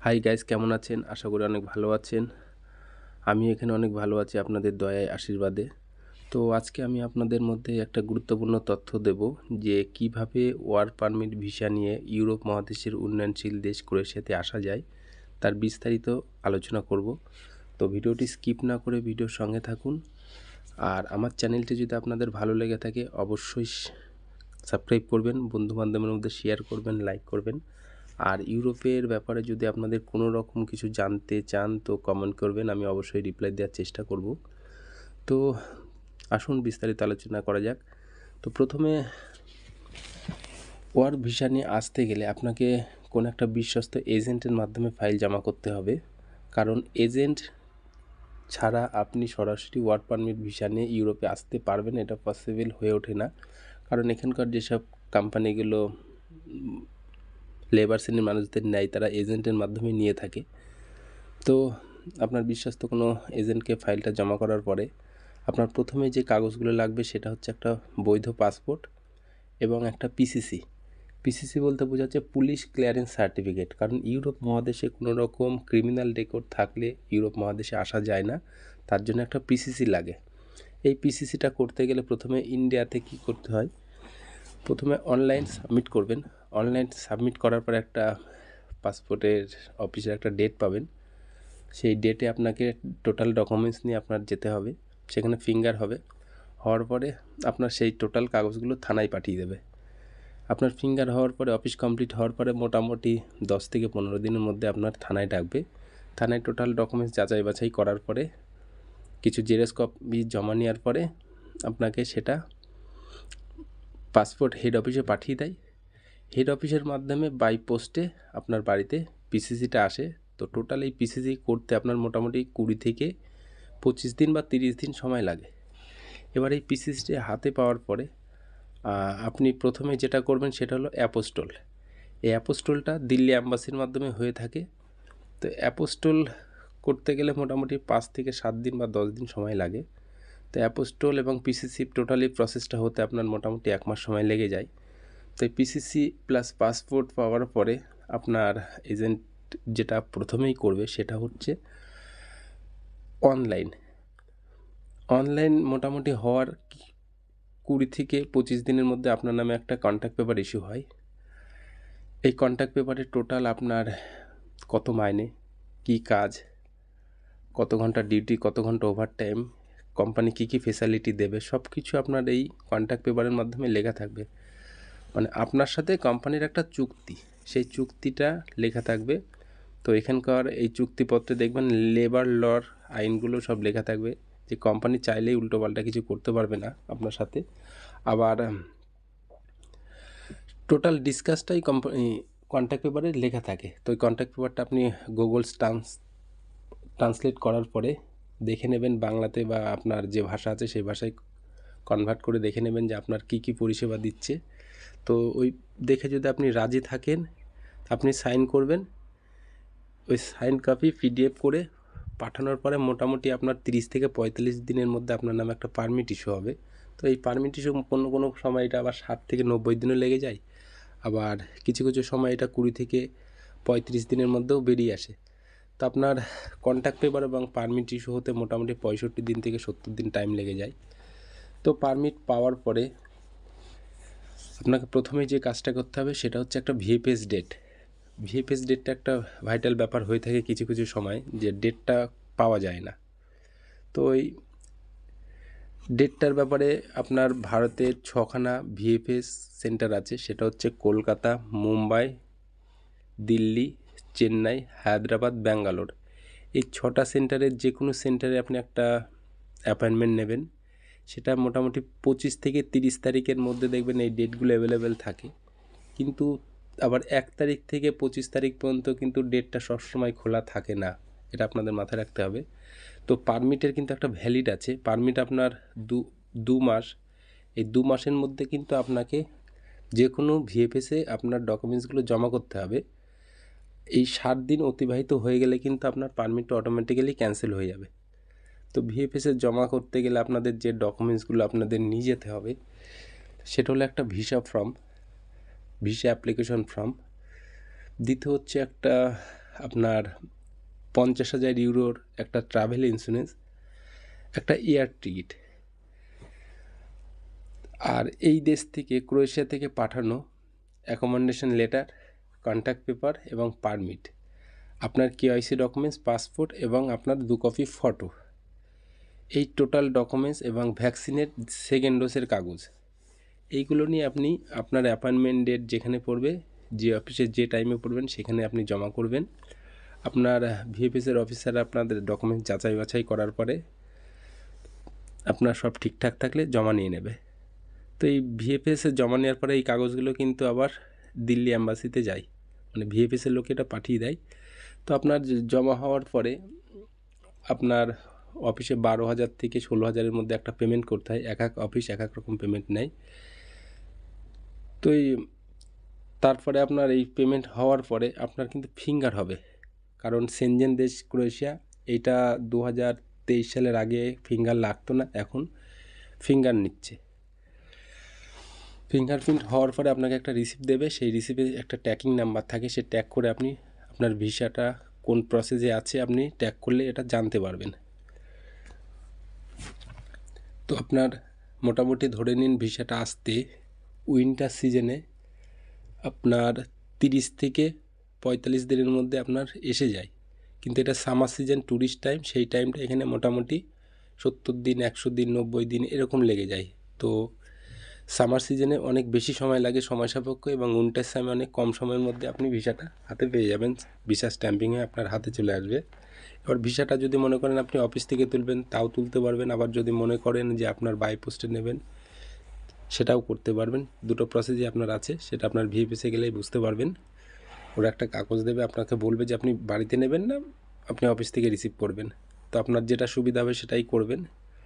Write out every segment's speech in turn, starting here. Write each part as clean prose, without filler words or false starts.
Hi guys, কেমন আছেন? আশা করি অনেক ভালো আছেন। আমি এখানে অনেক ভালো আছি আপনাদের দয়ায় আশীর্বাদে। তো আজকে আমি আপনাদের মধ্যে একটা গুরুত্বপূর্ণ তথ্য দেব যে কিভাবে ওয়ার্ক পারমিট ভিসা নিয়ে ইউরোপ মহাদেশের উন্নয়নশীল দেশ ক্রোয়েশিয়াতে আসা যায় তার বিস্তারিত আলোচনা করব। তো ভিডিওটি স্কিপ না করে ভিডিওর সঙ্গে থাকুন। আর আমার চ্যানেলটি যদি আপনাদের ভালো লেগে থাকে অবশ্যই সাবস্ক্রাইব করবেন, বন্ধুবান্ধবের মধ্যে শেয়ার করবেন, লাইক করবেন। আর ইউরোপের ব্যাপারে যদি আপনাদের কোনো রকম কিছু জানতে চান তো কমেন্ট করবেন, আমি অবশ্যই রিপ্লাই দেওয়ার চেষ্টা করব। তো আসুন বিস্তারিত আলোচনা করা যাক। তো প্রথমে ওয়ার্ক ভিসা নিয়ে আসতে গেলে আপনাকে কোনো একটা বিশ্বস্ত এজেন্টের মাধ্যমে ফাইল জমা করতে হবে, কারণ এজেন্ট ছাড়া আপনি সরাসরি ওয়ার্ক পারমিট ভিসা নিয়ে ইউরোপে আসতে পারবেন এটা পসিবল হয়ে ওঠে না। কারণ এখানকার যেসব কোম্পানিগুলো লেবার শ্রেণীর মানুষদের নেয় তারা এজেন্টের মাধ্যমে নিয়ে থাকে। তো আপনার বিশ্বস্ত কোনো এজেন্টকে ফাইলটা জমা করার পরে আপনার প্রথমে যে কাগজগুলো লাগবে সেটা হচ্ছে একটা বৈধ পাসপোর্ট এবং একটা পিসিসি। পিসিসি বলতে বোঝাচ্ছে পুলিশ ক্লিয়ারেন্স সার্টিফিকেট, কারণ ইউরোপ মহাদেশে কোনো রকম ক্রিমিনাল রেকর্ড থাকলে ইউরোপ মহাদেশে আসা যায় না, তার জন্য একটা পিসিসি লাগে। এই পিসিসিটা করতে গেলে প্রথমে ইন্ডিয়াতে কি করতে হয়, প্রথমে অনলাইন সাবমিট করবেন। অনলাইন সাবমিট করার পর একটা পাসপোর্টের অফিসের একটা ডেট পাবেন, সেই ডেটে আপনাকে টোটাল ডকুমেন্টস নিয়ে আপনার যেতে হবে, সেখানে ফিঙ্গার হবে। হওয়ার পরে আপনার সেই টোটাল কাগজগুলো থানায় পাঠিয়ে দেবে। আপনার ফিঙ্গার হওয়ার পরে অফিস কমপ্লিট হওয়ার পরে মোটামুটি 10 থেকে 15 দিনের মধ্যে আপনার থানায় ডাকবে। থানায় টোটাল ডকুমেন্টস যাচাই বাছাই করার পরে কিছু জেরক্স কপি জমা নেওয়ার পরে আপনাকে সেটা পাসপোর্ট হেড অফিসে পাঠিয়ে দেয়। হেড অফিসের মাধ্যমে বাই পোস্টে আপনার বাড়িতে পিসিসিটা আসে। তো টোটাল এই পিসিসি করতে আপনার মোটামুটি 20 থেকে 25 দিন বা 30 দিন সময় লাগে। এবার এই পিসিসিটি হাতে পাওয়ার পরে আপনি প্রথমে যেটা করবেন সেটা হলো অ্যাপোস্টোল। এই অ্যাপোস্টোলটা দিল্লি অ্যাম্বাসির মাধ্যমে হয়ে থাকে। তো অ্যাপোস্টোল করতে গেলে মোটামুটি 5 থেকে 7 দিন বা 10 দিন সময় লাগে। তো অ্যাপোস্টোল এবং পিসিসি টোটালি প্রসেসটা হতে আপনার মোটামুটি 1 মাস সময় লেগে যায়। তো এই পিসিসি প্লাস পাসপোর্ট পাওয়ার পরে আপনার এজেন্ট যেটা প্রথমেই করবে সেটা হচ্ছে অনলাইন মোটামুটি হওয়ার 20 থেকে 25 দিনের মধ্যে আপনার নামে একটা কন্ট্যাক্ট পেপার ইস্যু হয়। এই কন্ট্যাক্ট পেপারে টোটাল আপনার কত মাইনে, কি কাজ, কত ঘন্টা ডিউটি, কত ঘন্টা ওভারটাইম, কোম্পানি কী কী ফেসিলিটি দেবে, সব কিছু আপনার এই কন্ট্যাক্ট পেপারের মাধ্যমে লেখা থাকবে। মানে আপনার সাথে কোম্পানির একটা চুক্তি, সেই চুক্তিটা লেখা থাকবে। তো এখানকার এই চুক্তিপত্রে দেখবেন লেবার লর আইনগুলো সব লেখা থাকবে, যে কোম্পানি চাইলেই উল্টোপাল্টা কিছু করতে পারবে না আপনার সাথে। আবার টোটাল ডিসকাসটাই কন্ট্যাক্ট পেপারে লেখা থাকে। তো ওই কন্ট্যাক্ট পেপারটা আপনি গুগল ট্রান্সলেট করার পরে দেখে নেবেন বাংলাতে, বা আপনার যে ভাষা আছে সেই ভাষায় কনভার্ট করে দেখে নেবেন যে আপনার কী কী পরিষেবা দিচ্ছে। তো ওই দেখে যদি আপনি রাজি থাকেন আপনি সাইন করবেন। ওই সাইন কপি পিডিএফ করে পাঠানোর পরে মোটামুটি আপনার 30 থেকে 45 দিনের মধ্যে আপনার নামে একটা পারমিট ইস্যু হবে। তো এই পারমিট ইস্যু কোনো সময় এটা আবার 60 থেকে 90 দিনও লেগে যায়, আবার কিছু কিছু সময় এটা 20 থেকে 35 দিনের মধ্যেও বেরিয়ে আসে। তো আপনার কন্ট্যাক্ট পেপার এবং পারমিট ইস্যু হতে মোটামুটি 65 দিন থেকে 70 দিন টাইম লেগে যায়। তো পারমিট পাওয়ার পরে আপনাকে প্রথমে যে কাজটা করতে হবে সেটা হচ্ছে একটা ভিএফএস ডেট। ভিএফএস ডেটটা একটা ভাইটাল ব্যাপার হয়ে থাকে কিছু কিছু সময়, যে ডেটটা পাওয়া যায় না। তো ওই ডেটটার ব্যাপারে আপনার ভারতের 6খানা ভিএফএস সেন্টার আছে, সেটা হচ্ছে কলকাতা, মুম্বাই, দিল্লি, চেন্নাই, হায়দ্রাবাদ, ব্যাঙ্গালোর। এই 6টা সেন্টারের যে কোনো সেন্টারে আপনি একটা অ্যাপয়েন্টমেন্ট নেবেন। সেটা মোটামুটি 25 থেকে 30 তারিখের মধ্যে দেখবেন এই ডেটগুলো অ্যাভেলেবেল থাকে। কিন্তু আবার 1 তারিখ থেকে 25 তারিখ পর্যন্ত কিন্তু ডেটটা সবসময় খোলা থাকে না, এটা আপনাদের মাথায় রাখতে হবে। তো পারমিটের কিন্তু একটা ভ্যালিড আছে, পারমিট আপনার দু মাস। এই 2 মাসের মধ্যে কিন্তু আপনাকে যে কোনো ভিএফএসে আপনার ডকুমেন্টসগুলো জমা করতে হবে। এই 7 দিন অতিবাহিত হয়ে গেলে কিন্তু আপনার পারমিটটা অটোমেটিক্যালি ক্যান্সেল হয়ে যাবে। তো ভিএফএসে জমা করতে গেলে আপনাদের যে ডকুমেন্টসগুলো আপনাদের নিয়ে যেতে হবে সেটা হলো একটা ভিসা অ্যাপ্লিকেশন ফর্ম, দ্বিতীয় হচ্ছে একটা আপনার 50,000 ইউরোর একটা ট্রাভেল ইন্স্যুরেন্স, একটা এয়ার টিকিট, আর এই দেশ থেকে ক্রোয়েশিয়া থেকে পাঠানো অ্যাকোমোডেশন লেটার, কন্ট্যাক্ট পেপার এবং পারমিট, আপনার কেওয়াইসি ডকুমেন্টস, পাসপোর্ট এবং আপনার 2 কপি ফটো, এই টোটাল ডকুমেন্টস এবং ভ্যাকসিনের সেকেন্ড ডোজের কাগজ, এইগুলো নিয়ে আপনি আপনার অ্যাপয়েন্টমেন্ট ডেট যেখানে পড়বে, যে অফিসে যে টাইমে পড়বেন সেখানে আপনি জমা করবেন। আপনার ভিএফএসের অফিসার আপনাদের ডকুমেন্ট যাচাই বাছাই করার পরে আপনার সব ঠিকঠাক থাকলে জমা নিয়ে নেবে। তো এই ভিএফএসে জমা নেওয়ার পরে এই কাগজগুলো কিন্তু আবার দিল্লি অ্যাম্বাসিতে যায়, মানে ভিএফএসের লোক এটা পাঠিয়ে দেয়। তো আপনার জমা হওয়ার পরে আপনার অফিসে 12,000 থেকে 16,000-এর মধ্যে একটা পেমেন্ট করতে হয়। এক এক অফিস এক এক রকম পেমেন্ট নেয়। তো তারপরে আপনার এই পেমেন্ট হওয়ার পরে আপনার কিন্তু ফিঙ্গার হবে, কারণ সেনজেন দেশ ক্রোয়েশিয়া, এইটা 2023 সালের আগে ফিঙ্গার লাগতো না, এখন ফিঙ্গার নিচ্ছে। ফিঙ্গারপ্রিন্ট হওয়ার পরে আপনাকে একটা রিসিপ্ট দেবে, সেই রিসিপ্টে একটা ট্র্যাকিং নাম্বার থাকে, সে ট্যাগ করে আপনি আপনার ভিসাটা কোন প্রসেসে আছে আপনি ট্যাগ করলে এটা জানতে পারবেন। তো আপনার মোটামুটি ধরে নিন ভিসাটা আসতে উইন্টার সিজনে আপনার 30 থেকে 45 দিনের মধ্যে আপনার এসে যায়, কিন্তু এটা সামার সিজন ট্যুরিস্ট টাইম, সেই টাইমটা এখানে মোটামুটি 70 দিন, 100 দিন, 90 দিন এরকম লেগে যায়। তো সামার সিজনে অনেক বেশি সময় লাগে, সময় সাপেক্ষ, এবং উইন্টার টাইমে অনেক কম সময়ের মধ্যে আপনি ভিসাটা হাতে পেয়ে যাবেন, ভিসা স্ট্যাম্পিংয়ে আপনার হাতে চলে আসবে। এবার ভিসাটা যদি মনে করেন আপনি অফিস থেকে তুলবেন তাও তুলতে পারবেন, আবার যদি মনে করেন যে আপনার বাই পোস্টে নেবেন সেটাও করতে পারবেন। দুটো প্রসেসই আপনার আছে, সেটা আপনার ভিএফএসে গেলেই বুঝতে পারবেন। ওরা একটা কাগজ দেবে, আপনাকে বলবে যে আপনি বাড়িতে নেবেন না আপনি অফিস থেকে রিসিভ করবেন, তো আপনার যেটা সুবিধা হবে সেটাই করবেন।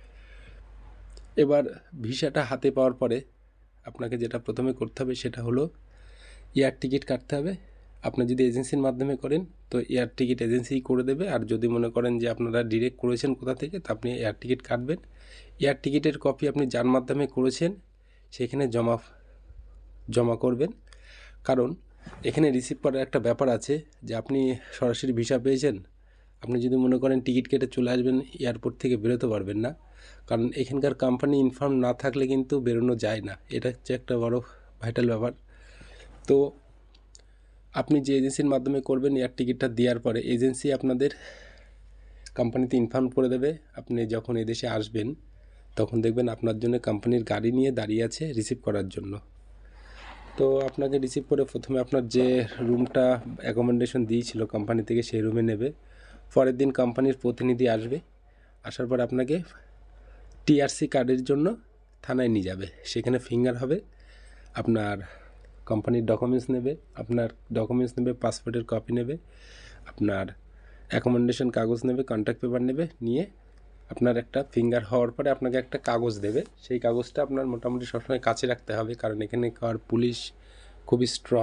এবার ভিসাটা হাতে পাওয়ার পরে আপনাকে যেটা প্রথমে করতে হবে সেটা হলো এয়ার টিকিট কাটতে হবে। আপনি যদি এজেন্সির মাধ্যমে করেন তো এয়ার টিকিট এজেন্সিই করে দেবে, আর যদি মনে করেন যে আপনারা ডিরেক্ট করেছেন কোথা থেকে, তো আপনি এয়ার টিকিট কাটবেন। এয়ার টিকিটের কপি আপনি যার মাধ্যমে করেছেন সেখানে জমা করবেন, কারণ এখানে রিসিভ করার একটা ব্যাপার আছে যে আপনি সরাসরি ভিসা পেয়েছেন, আপনি যদি মনে করেন টিকিট কেটে চলে আসবেন এয়ারপোর্ট থেকে বেরোতে পারবেন না, কারণ এখানকার কোম্পানি ইনফর্ম না থাকলে কিন্তু বেরোনো যায় না, এটা হচ্ছে একটা বড় ভাইটাল ব্যাপার। তো আপনি যে এজেন্সির মাধ্যমে করবেন এয়ার টিকিটটা দেওয়ার পরে এজেন্সি আপনাদের কোম্পানিতে ইনফর্ম করে দেবে। আপনি যখন এদেশে আসবেন তখন দেখবেন আপনার জন্য কোম্পানির গাড়ি নিয়ে দাঁড়িয়ে আছে রিসিভ করার জন্য। তো আপনাকে রিসিভ করে প্রথমে আপনার যে রুমটা অ্যাকোমোডেশন দিয়েছিল কোম্পানি থেকে সেই রুমে নেবে। পরের দিন কোম্পানির প্রতিনিধি আসবে, আসার পর আপনাকে টিআরসি কার্ডের জন্য থানায় নিয়ে যাবে, সেখানে ফিঙ্গার হবে, আপনার কোম্পানির ডকুমেন্টস নেবে, পাসপোর্টের কপি নেবে, আপনার অ্যাকোমোডেশন কাগজ নেবে, কন্ট্যাক্ট পেপার নেবে, নিয়ে আপনার একটা ফিঙ্গার হওয়ার পরে আপনাকে একটা কাগজ দেবে। সেই কাগজটা আপনার মোটামুটি সবসময় কাছে রাখতে হবে, কারণ এখানকার পুলিশ খুবই স্ট্রং।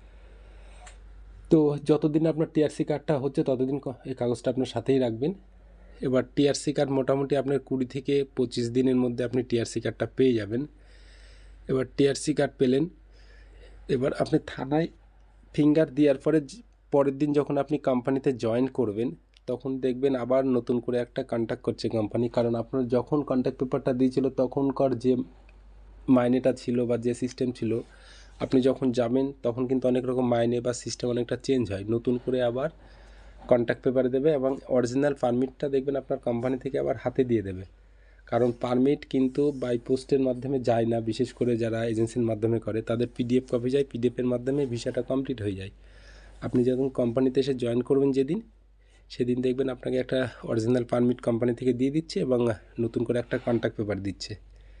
তো যতদিন আপনার টিআরসি কার্ডটা হচ্ছে ততদিন এই কাগজটা আপনার সাথেই রাখবেন। এবার টিআরসি কার্ড মোটামুটি আপনার 20 থেকে 25 দিনের মধ্যে আপনি টিআরসি কার্ডটা পেয়ে যাবেন। এবার টিআরসি কার্ড পেলেন, এবার আপনি থানায় ফিঙ্গার দেওয়ার পরে পরের দিন যখন আপনি কোম্পানিতে জয়েন করবেন তখন দেখবেন আবার নতুন করে একটা কন্ট্যাক্ট করছে কোম্পানি, কারণ আপনার যখন কন্ট্যাক্ট পেপারটা দিয়েছিল তখনকার যে মাইনেটা ছিল বা যে সিস্টেম ছিল, আপনি যখন যাবেন তখন কিন্তু অনেক রকম মাইনে বা সিস্টেম অনেকটা চেঞ্জ হয়, নতুন করে আবার কন্ট্যাক্ট পেপার দেবে এবং অরিজিনাল পারমিটটা দেখবেন আপনার কোম্পানি থেকে আবার হাতে দিয়ে দেবে, কারণ পারমিট কিন্তু বাই পোস্টের মাধ্যমে যায় না, বিশেষ করে যারা এজেন্সির মাধ্যমে করে তাদের পিডিএফ কপি যায়, পিডিএফের মাধ্যমে ভিসাটা কমপ্লিট হয়ে যায়। আপনি যখন কোম্পানিতে এসে জয়েন করবেন সেদিন দেখবেন আপনাকে একটা অরিজিনাল পারমিট কোম্পানি থেকে দিয়ে দিচ্ছে এবং নতুন করে একটা কন্ট্যাক্ট পেপার দিচ্ছে।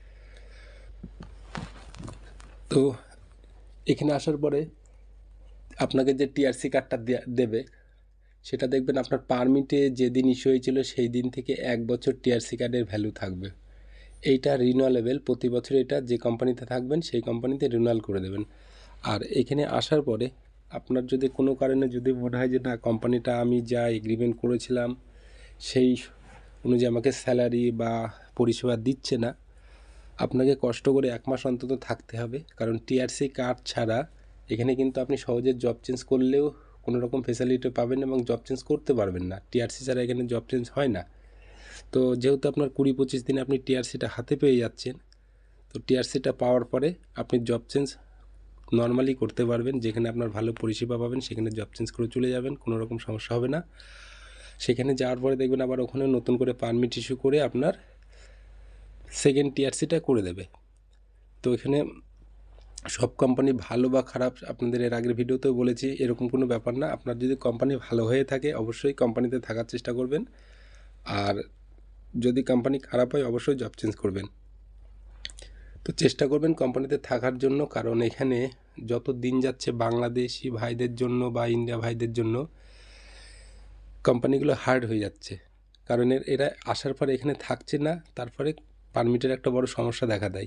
তো এখানে আসার পরে আপনাকে যে টিআরসি কার্ডটা দেবে সেটা দেখবেন আপনার পারমিটে যেদিন ইস্যু হয়েছিল সেই দিন থেকে 1 বছর টিআরসি কার্ডের ভ্যালু থাকবে। এইটা রিনিউয়ালেবল, প্রতি বছর এটা যে কোম্পানিতে থাকবেন সেই কোম্পানিতে রিনিউয়াল করে দেবেন। আর এখানে আসার পরে আপনার যদি কোনো কারণে যদি মনে হয় যে না কোম্পানিটা আমি যা এগ্রিমেন্ট করেছিলাম সেই অনুযায়ী আমাকে স্যালারি বা পরিষেবা দিচ্ছে না, আপনাকে কষ্ট করে 1 মাস অন্তত থাকতে হবে, কারণ টিআরসি কার্ড ছাড়া এখানে কিন্তু আপনি সহজে জব চেঞ্জ করলেও কোনো রকম ফেসিলিটি পাবেন এবং জব চেঞ্জ করতে পারবেন না। টিআরসি ছাড়া এখানে জব চেঞ্জ হয় না। তো যেহেতু আপনার 20-25 দিনে আপনি টিআরসিটা হাতে পেয়ে যাচ্ছেন, তো টিআরসিটা পাওয়ার পরে আপনি জব চেঞ্জ নর্মালি করতে পারবেন। যেখানে আপনার ভালো পরিষেবা পাবেন সেখানে জব চেঞ্জ করে চলে যাবেন, কোনো রকম সমস্যা হবে না। সেখানে যাওয়ার পরে দেখবেন আবার ওখানে নতুন করে পারমিট ইস্যু করে আপনার সেকেন্ড টিআরসিটা করে দেবে। তো এখানে সব কোম্পানি ভালো বা খারাপ আপনাদের এর আগের ভিডিওতেও বলেছি, এরকম কোনো ব্যাপার না। আপনার যদি কোম্পানি ভালো হয়ে থাকে অবশ্যই কোম্পানিতে থাকার চেষ্টা করবেন, আর যদি কোম্পানি খারাপ হয় অবশ্যই জব চেঞ্জ করবেন। তো চেষ্টা করবেন কোম্পানিতে থাকার জন্য, কারণ এখানে যত দিন যাচ্ছে বাংলাদেশি ভাইদের জন্য বা ইন্ডিয়া ভাইদের জন্য কোম্পানিগুলো হার্ড হয়ে যাচ্ছে। কারণ এরা আসার পরে এখানে থাকছে না, তারপরে পারমিটের একটা বড় সমস্যা দেখা দেয়।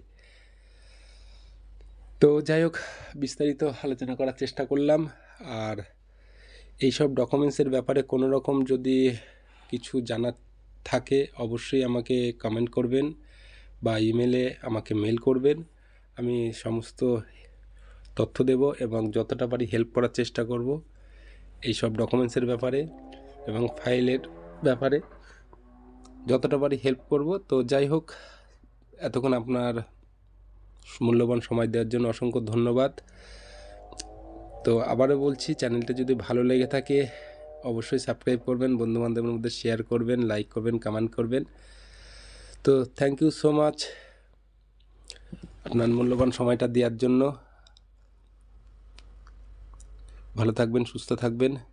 তো যাই হোক, বিস্তারিত আলোচনা করার চেষ্টা করলাম। আর এইসব ডকুমেন্টসের ব্যাপারে কোনো রকম যদি কিছু জানার থাকে অবশ্যই আমাকে কমেন্ট করবেন বা ইমেলে আমাকে মেল করবেন। আমি সমস্ত তথ্য দেব এবং যতটা পারি হেল্প করার চেষ্টা করব এইসব ডকুমেন্টসের ব্যাপারে এবং ফাইলের ব্যাপারে যতটা পারি হেল্প করব। তো যাই হোক, এতক্ষণ আপনার মূল্যবান সময় দেওয়ার জন্য অসংখ্য ধন্যবাদ। তো আবারও বলছি, চ্যানেলটা যদি ভালো লেগে থাকে অবশ্যই সাবস্ক্রাইব করবেন, বন্ধুবান্ধবের মধ্যে শেয়ার করবেন, লাইক করবেন, কমেন্ট করবেন। তো থ্যাংক ইউ সো মাচ আপনার মূল্যবান সময়টা দেওয়ার জন্য। ভালো থাকবেন, সুস্থ থাকবেন।